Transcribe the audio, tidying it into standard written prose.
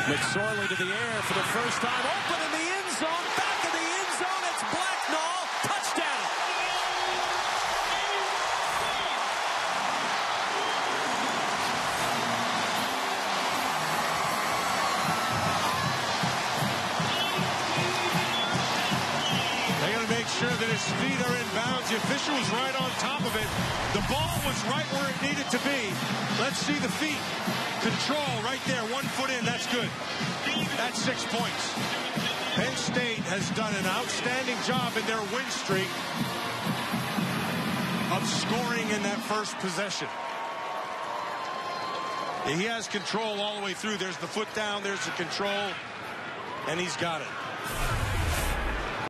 McSorley to the air for the first time. Open in the end zone. Back in the end zone. It's Blacknall. Touchdown. They got to make sure that his feet are in bounds. The official was right on top of it. The ball was right where it needed to be. Let's see the feet. Control right there. 1 foot in. That's good. That's 6 points. Penn State has done an outstanding job in their win streak of scoring in that first possession. He has control all the way through. There's the foot down. There's the control. And he's got it.